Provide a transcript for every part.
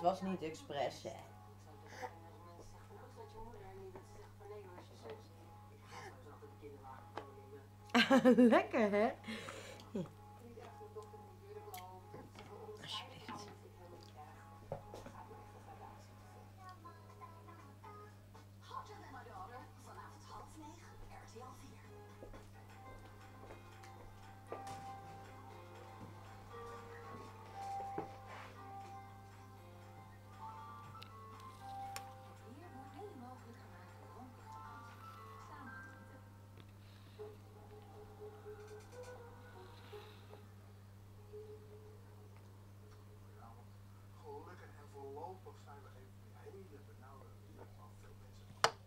Het was niet expres, hè. Lekker, hè? Alsjeblieft. Gelukkig en voorlopig zijn we even in hele benauwde weer, maar veel mensen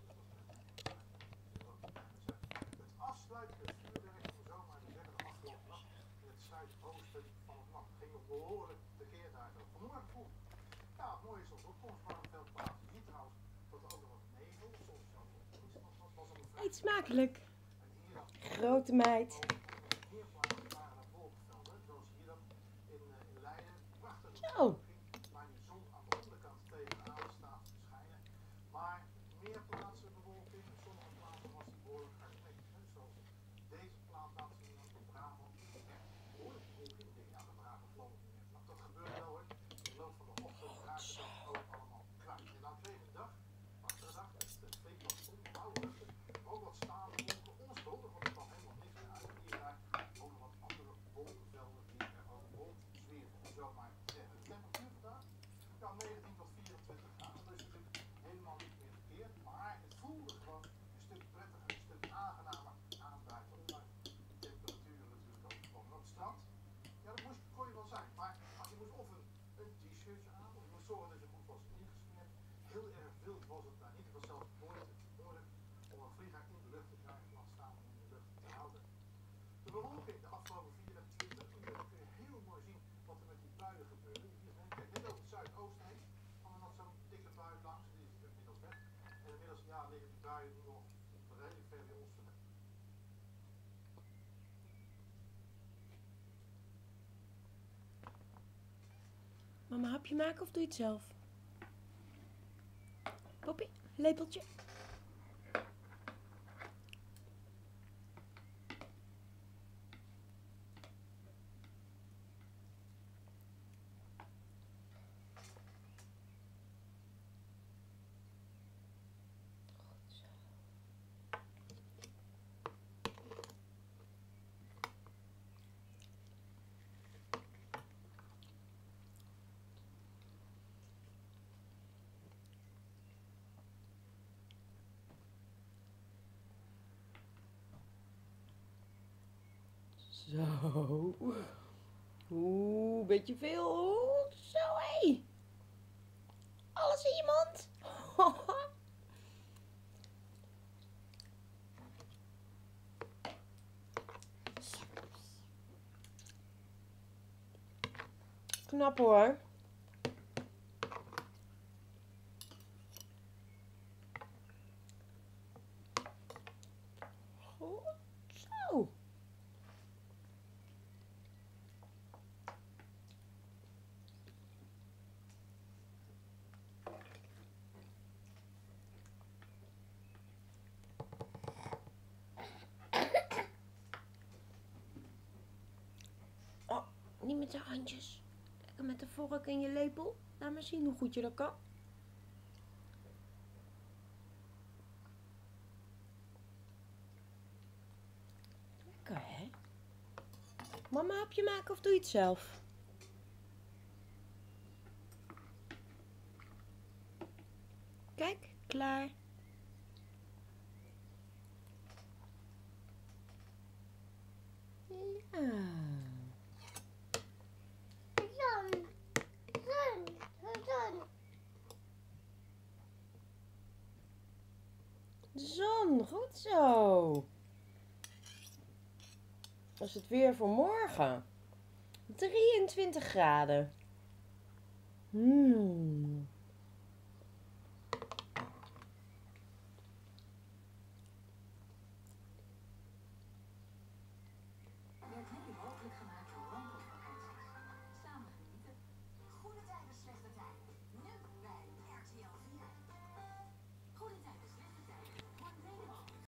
het afsluitende vuurwerk van zomaar de derde afgelopen nacht in het zuidoosten van het land. Ging nog behoorlijk tekeer daar zo. Vanmorgen vroeg. Ja, het mooie is op opkomst, maar op veel plaatsen. Je ziet trouwens dat er ook nog wat nevel, soms zelfs wat mist was op een vrij. Eet smakelijk. En hier dan Grote meid. meer plaatsen waren er wolkenvelden, zoals hier dan in Leiden. Prachtig. Zo. Waar die zon aan de onderkant tegenaan staat te schijnen. Maar meer plaatsen bewolking. In sommige plaatsen was die behoorlijk hard mee. Zoals deze plaats laat zien op de Brabant. Echt behoorlijk bewolking. Ik denk, ja, de Brabant geloof ik niet meer. Maar dat gebeurde wel hoor. In de loop van de ochtend raakte dat ook allemaal kwijt. En dan kreeg een dag, prachtige dag, met flink wat zon, blauwe luchten. Ook wat staande wolken, onschuldig, want er kwam helemaal niks meer uit. Hier daar ook nog wat andere wolkenvelden die er ook rond zweven, om zo maar te zeggen. De temperatuur vandaag, ja, 19 tot 24 graden. Dat is natuurlijk helemaal niet meer verkeerd, maar het voelde gewoon een stuk prettiger, een stuk aangenamer aan buiten. Ondanks de temperaturen natuurlijk ook gewoon. Op het strand, ja, dat kon je wel zijn, maar als je moest of een t-shirtje aan, of je moest zorgen dat je goed was ingesmeerd. Heel erg wild was het daar niet. Het was zelfs moeilijk om een vliegtuig in de lucht te krijgen, laat staan om in de lucht te houden. De bewolking de afgelopen 24 uur kun je heel mooi zien wat er met die buien gebeurde. Kijk, net over het zuidoosten heen kwam er nog zo'n dikke bui langs, die is inmiddels weg. En inmiddels ja, liggen die buien nu nog redelijk ver bij ons vandaan. Mama, hapje maken of doe je het zelf? Poppie, lepeltje. Zo. Oeh, beetje veel. Zo, hé. Alles in je mond. Knap hoor. Goed zo. Oh, niet met de handjes. Lekker met de vork en je lepel. Laat maar zien hoe goed je dat kan. Lekker hè? Mama, hapje maken of doe je het zelf? Kijk, klaar. Ja. Zon, goed zo. Dat is het weer voor morgen. 23 graden.